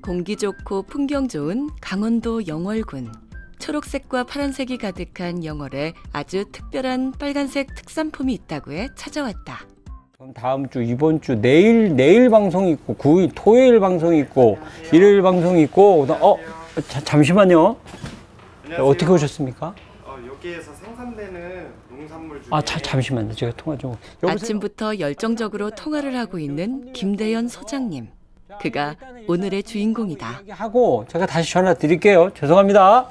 공기 좋고 풍경 좋은 강원도 영월군. 초록색과 파란색이 가득한 영월에 아주 특별한 빨간색 특산품이 있다고 해 찾아왔다. 그럼 다음 주, 이번 주, 내일 방송이 있고, 9일, 토요일 방송이 있고, 일요일 방송이 있고, 잠시만요. 안녕하세요. 어떻게 오셨습니까? 여기에서 생산되는 농산물 중에 잠시만요. 제가 통화 좀. 아침부터 열정적으로 통화를 하고 있는 김대현 소장님. 그가 오늘의 주인공이다. 하고 제가 다시 전화 드릴게요. 죄송합니다.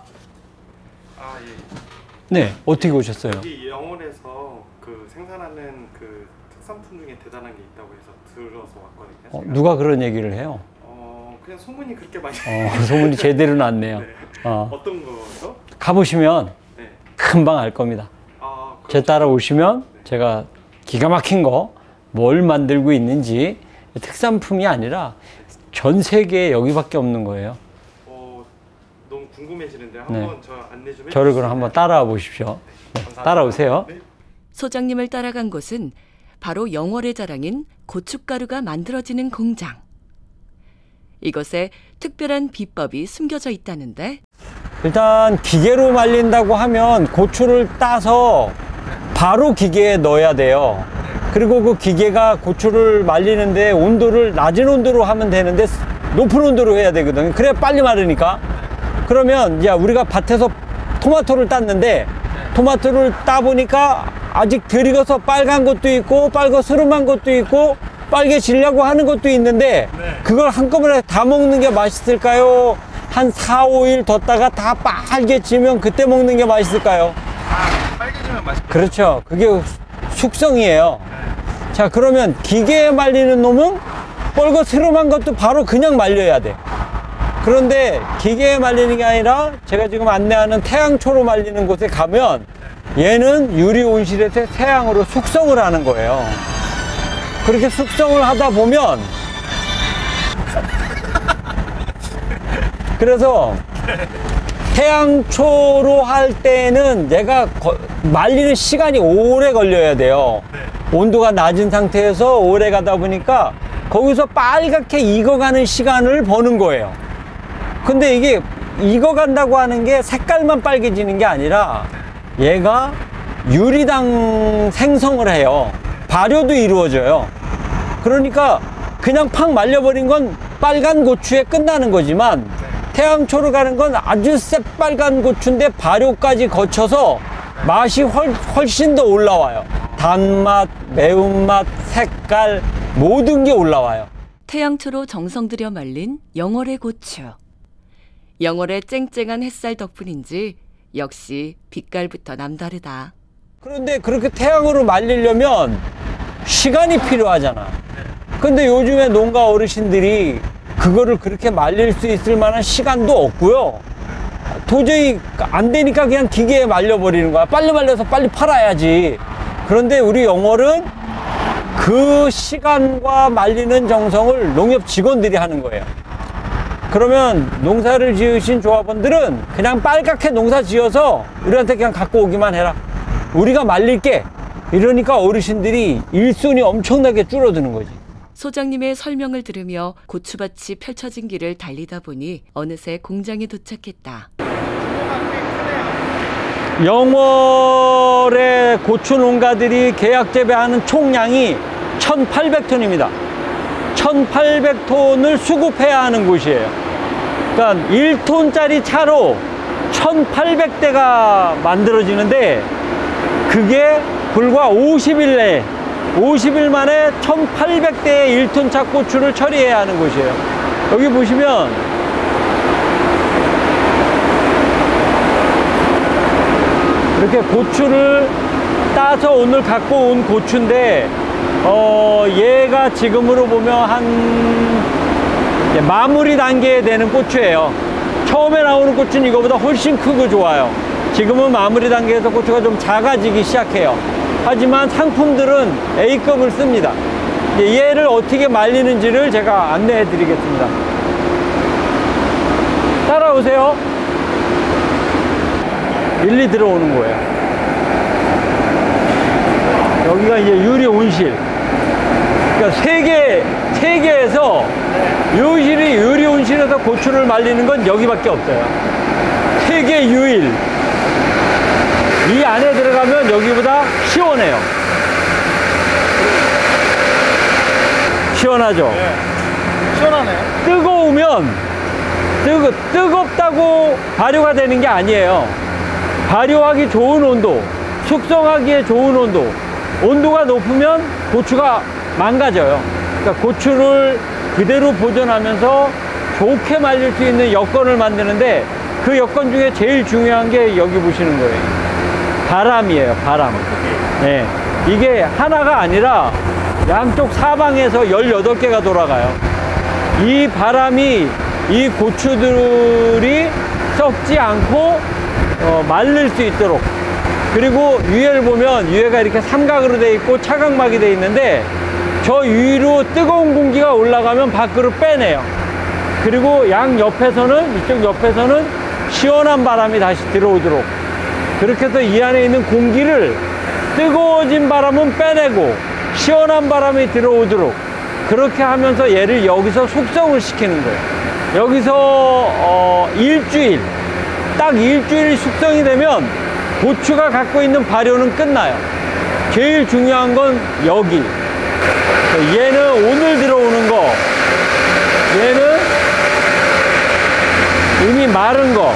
예. 네, 어떻게 오셨어요? 여기 영월에서 그 생산하는 그 특산품 중에 대단한 게 있다고 해서 들어서 왔거든요. 누가 그런 얘기를 해요? 그냥 소문이 그렇게 많이 소문이 제대로 났네요. 네. 어떤 거죠? 가보시면 네. 금방 알 겁니다. 제 따라오시면 네. 제가 기가 막힌 거 뭘 만들고 있는지 특산품이 아니라 전 세계에 여기밖에 없는 거예요. 너무 궁금해지는데 네. 한번 저 안내 좀 해주세요. 저를 그럼 한번 따라와 보십시오. 네, 따라오세요. 네. 소장님을 따라간 곳은 바로 영월의 자랑인 고춧가루가 만들어지는 공장. 이곳에 특별한 비법이 숨겨져 있다는데 일단 기계로 말린다고 하면 고추를 따서 바로 기계에 넣어야 돼요. 그리고 그 기계가 고추를 말리는데 온도를 낮은 온도로 하면 되는데 높은 온도로 해야 되거든요. 그래야 빨리 마르니까. 그러면 이제 우리가 밭에서 토마토를 땄는데 토마토를 따보니까 아직 덜 익어서 빨간 것도 있고 빨갛스름한 것도 있고 빨개지려고 하는 것도 있는데 그걸 한꺼번에 다 먹는 게 맛있을까요? 한 4, 5일 뒀다가 다 빨개지면 그때 먹는 게 맛있을까요? 빨개지면 맛있겠죠. 그렇죠. 그게 숙성이에요. 자, 그러면 기계에 말리는 놈은 빨갛스름한 것도 바로 그냥 말려야 돼. 그런데 기계에 말리는 게 아니라 제가 지금 안내하는 태양초로 말리는 곳에 가면 얘는 유리 온실에서 태양으로 숙성을 하는 거예요. 그렇게 숙성을 하다 보면 그래서 태양초로 할 때는 얘가 말리는 시간이 오래 걸려야 돼요. 온도가 낮은 상태에서 오래 가다 보니까 거기서 빨갛게 익어가는 시간을 버는 거예요. 근데 이게 익어간다고 하는 게 색깔만 빨개지는 게 아니라 얘가 유리당 생성을 해요. 발효도 이루어져요. 그러니까 그냥 팍 말려버린 건 빨간 고추에 끝나는 거지만 태양초로 가는 건 아주 새빨간 고추인데 발효까지 거쳐서 맛이 훨씬 더 올라와요. 단맛, 매운맛, 색깔 모든 게 올라와요. 태양초로 정성 들여 말린 영월의 고추. 영월의 쨍쨍한 햇살 덕분인지 역시 빛깔부터 남다르다. 그런데 그렇게 태양으로 말리려면 시간이 필요하잖아. 근데 요즘에 농가 어르신들이 그거를 그렇게 말릴 수 있을 만한 시간도 없고요. 도저히 안 되니까 그냥 기계에 말려버리는 거야. 빨리 말려서 빨리 팔아야지. 그런데 우리 영월은 그 시간과 말리는 정성을 농협 직원들이 하는 거예요. 그러면 농사를 지으신 조합원들은 그냥 빨갛게 농사 지어서 우리한테 그냥 갖고 오기만 해라. 우리가 말릴게. 이러니까 어르신들이 일손이 엄청나게 줄어드는 거지. 소장님의 설명을 들으며 고추밭이 펼쳐진 길을 달리다 보니 어느새 공장에 도착했다. 영월의 고추 농가들이 계약 재배하는 총량이 1,800톤입니다. 1,800톤을 수급해야 하는 곳이에요. 그러니까 1톤짜리 차로 1,800대가 만들어지는데 그게 불과 50일 내에 50일 만에 1,800대의 1톤차 고추를 처리해야 하는 곳이에요. 여기 보시면 이렇게 고추를 따서 오늘 갖고 온 고추인데 얘가 지금으로 보면 한 마무리 단계에 되는 고추예요. 처음에 나오는 고추는 이거보다 훨씬 크고 좋아요. 지금은 마무리 단계에서 고추가 좀 작아지기 시작해요. 하지만 상품들은 A급을 씁니다. 얘를 어떻게 말리는지를 제가 안내해 드리겠습니다. 따라오세요. 일리 들어오는 거예요. 여기가 이제 유리 온실. 그러니까 세계에서 유리 온실 온실에서 고추를 말리는 건 여기밖에 없어요. 세계 유일. 이 안에 들어가면 여기보다 시원해요. 시원하죠? 네. 시원하네요. 뜨거우면 뜨겁다고 발효가 되는 게 아니에요. 발효하기 좋은 온도, 숙성하기에 좋은 온도, 온도가 높으면 고추가 망가져요. 그러니까 고추를 그대로 보존하면서 좋게 말릴 수 있는 여건을 만드는데, 그 여건 중에 제일 중요한 게 여기 보시는 거예요. 바람이에요, 바람. 네. 이게 하나가 아니라 양쪽 사방에서 18개가 돌아가요. 이 바람이 이 고추들이 썩지 않고 말릴 수 있도록. 그리고 위에를 보면 위에가 이렇게 삼각으로 되어 있고 차각막이 되어 있는데, 저 위로 뜨거운 공기가 올라가면 밖으로 빼내요. 그리고 양 옆에서는, 이쪽 옆에서는 시원한 바람이 다시 들어오도록. 그렇게 해서 이 안에 있는 공기를 뜨거워진 바람은 빼내고 시원한 바람이 들어오도록, 그렇게 하면서 얘를 여기서 숙성을 시키는 거예요. 여기서 일주일, 딱 일주일 숙성이 되면 고추가 갖고 있는 발효는 끝나요. 제일 중요한 건 여기. 얘는 오늘 들어오는 거, 얘는 이미 마른 거.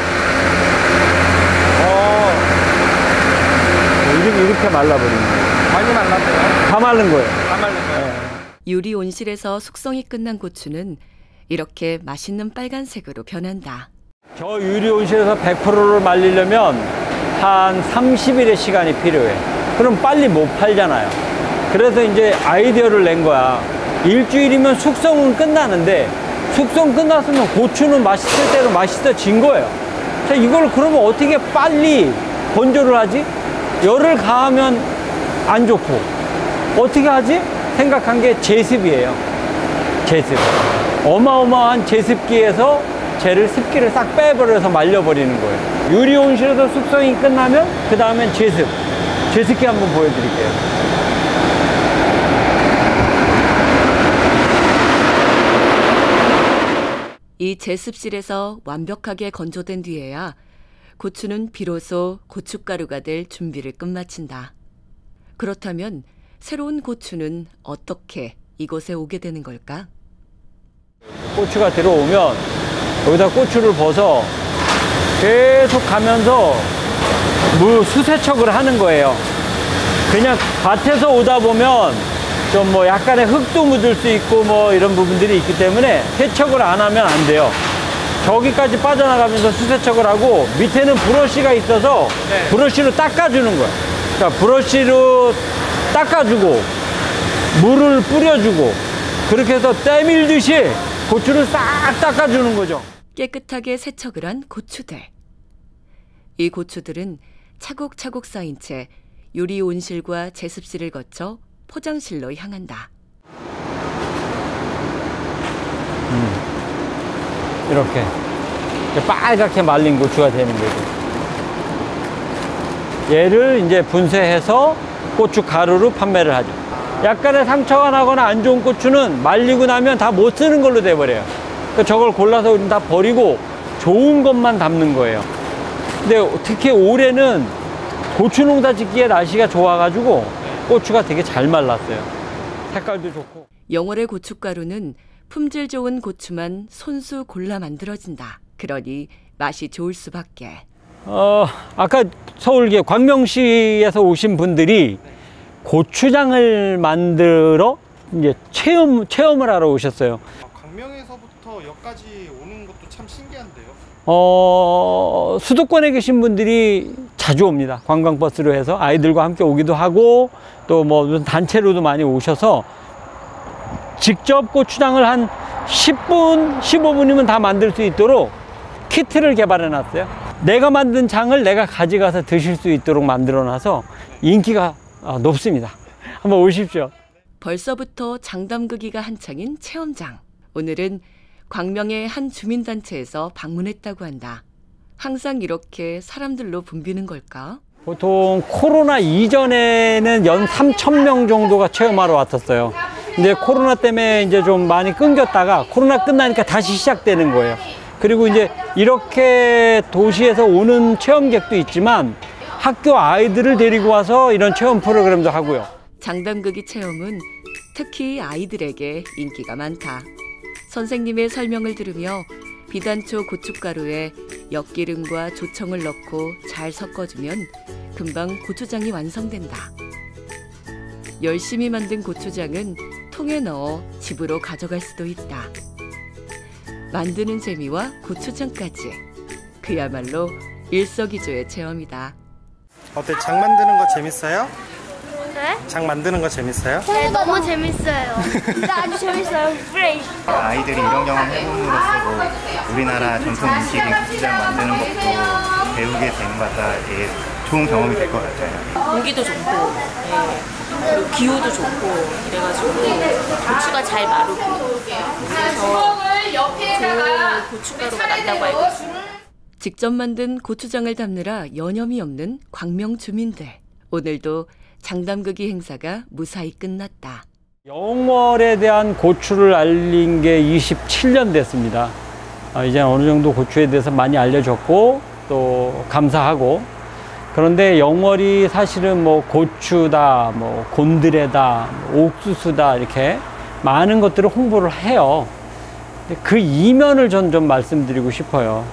이렇게 말라버리는 거예요. 많이 말랐네요. 다 마른 거예요. 다 말린 거예요. 유리 온실에서 숙성이 끝난 고추는 이렇게 맛있는 빨간색으로 변한다. 저 유리 온실에서 100%를 말리려면 한 30일의 시간이 필요해. 그럼 빨리 못 팔잖아요. 그래서 이제 아이디어를 낸 거야. 일주일이면 숙성은 끝나는데, 숙성 끝났으면 고추는 맛있을 대로 맛있어진 거예요. 자, 이걸 그러면 어떻게 빨리 건조를 하지? 열을 가하면 안 좋고 어떻게 하지? 생각한 게 제습이에요. 제습. 어마어마한 제습기에서 쟤를 습기를 싹 빼버려서 말려버리는 거예요. 유리 온실에서 숙성이 끝나면 그 다음엔 제습. 제습기 한번 보여드릴게요. 이 제습실에서 완벽하게 건조된 뒤에야 고추는 비로소 고춧가루가 될 준비를 끝마친다. 그렇다면 새로운 고추는 어떻게 이곳에 오게 되는 걸까? 고추가 들어오면 여기다 고추를 벗어 계속 가면서 수세척을 하는 거예요. 그냥 밭에서 오다 보면 좀 뭐 약간의 흙도 묻을 수 있고 뭐 이런 부분들이 있기 때문에 세척을 안 하면 안 돼요. 저기까지 빠져나가면서 수세척을 하고, 밑에는 브러쉬가 있어서 네. 브러쉬로 닦아주는 거야. 그러니까 브러쉬로 닦아주고 물을 뿌려주고, 그렇게 해서 때밀듯이 고추를 싹 닦아주는 거죠. 깨끗하게 세척을 한 고추들. 이 고추들은 차곡차곡 쌓인 채 유리 온실과 제습실을 거쳐 포장실로 향한다. 이렇게 빨갛게 말린 고추가 되는 거죠. 얘를 이제 분쇄해서 고추 가루로 판매를 하죠. 약간의 상처가 나거나 안 좋은 고추는 말리고 나면 다 못 쓰는 걸로 돼버려요. 그러니까 저걸 골라서 우리는 다 버리고 좋은 것만 담는 거예요. 근데 특히 올해는 고추 농사 짓기에 날씨가 좋아가지고 고추가 되게 잘 말랐어요. 색깔도 좋고. 영월의 고춧가루는 품질 좋은 고추만 손수 골라 만들어진다. 그러니 맛이 좋을 수밖에. 아까 서울계 광명시에서 오신 분들이 고추장을 만들어 이제 체험을 하러 오셨어요. 광명에서부터 여기까지 오는 것도 참 신기한데요. 수도권에 계신 분들이 자주 옵니다. 관광버스로 해서 아이들과 함께 오기도 하고, 또 뭐 무슨 단체로도 많이 오셔서 직접 고추장을 한 10분, 15분이면 다 만들 수 있도록 키트를 개발해 놨어요. 내가 만든 장을 내가 가져가서 드실 수 있도록 만들어 놔서 인기가 높습니다. 한번 오십시오. 벌써부터 장 담그기가 한창인 체험장. 오늘은 광명의 한 주민단체에서 방문했다고 한다. 항상 이렇게 사람들로 붐비는 걸까? 보통 코로나 이전에는 연 3,000명 정도가 체험하러 왔었어요. 이제 코로나 때문에 이제 좀 많이 끊겼다가 코로나 끝나니까 다시 시작되는 거예요. 그리고 이제 이렇게 도시에서 오는 체험객도 있지만 학교 아이들을 데리고 와서 이런 체험 프로그램도 하고요. 장담극이 체험은 특히 아이들에게 인기가 많다. 선생님의 설명을 들으며 비단초 고춧가루에 엿기름과 조청을 넣고 잘 섞어주면 금방 고추장이 완성된다. 열심히 만든 고추장은 통에 넣어 집으로 가져갈 수도 있다. 만드는 재미와 고추장까지 그야말로 일석이조의 체험이다. 어때? 장 만드는 거 재밌어요? 네? 장 만드는 거 재밌어요? 네, 너무 재밌어요. 진짜 아주 재밌어요. 프레이. 아이들이 이런 경험 해봄으로써 뭐 우리나라 전통 음식인 고추장 만드는 것도 배우게 되는 것 같다. 이게 좋은 경험이 될 것 같아요. 공기도 좋고, 예. 그리고 기후도 좋고 이래가지고 고추가 잘 마르고 그래서 좋은 고춧가루가 난다고 알고 있습니다. 직접 만든 고추장을 담느라 여념이 없는 광명 주민들. 오늘도 장담극이 행사가 무사히 끝났다. 영월에 대한 고추를 알린 게 27년 됐습니다. 이제 어느 정도 고추에 대해서 많이 알려졌고 또 감사하고, 그런데 영월이 사실은 뭐 고추다, 뭐 곤드레다, 옥수수다 이렇게 많은 것들을 홍보를 해요. 그 이면을 전 좀 말씀드리고 싶어요.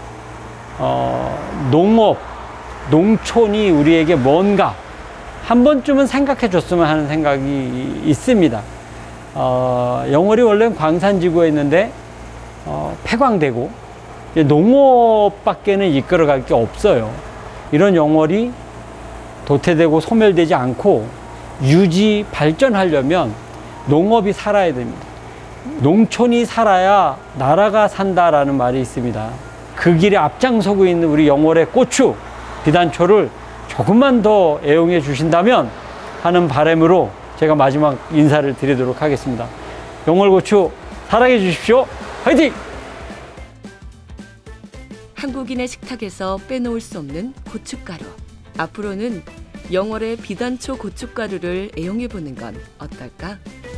농업, 농촌이 우리에게 뭔가 한 번쯤은 생각해 줬으면 하는 생각이 있습니다. 영월이 원래는 광산지구에 있는데 폐광되고 농업밖에는 이끌어갈 게 없어요. 이런 영월이 도태되고 소멸되지 않고 유지 발전하려면 농업이 살아야 됩니다. 농촌이 살아야 나라가 산다라는 말이 있습니다. 그 길에 앞장서고 있는 우리 영월의 고추, 비단초를 조금만 더 애용해 주신다면 하는 바람으로 제가 마지막 인사를 드리도록 하겠습니다. 영월고추 사랑해 주십시오. 화이팅! 한국인의 식탁에서 빼놓을 수 없는 고춧가루. 앞으로는 영월의 비단초 고춧가루를 애용해 보는 건 어떨까?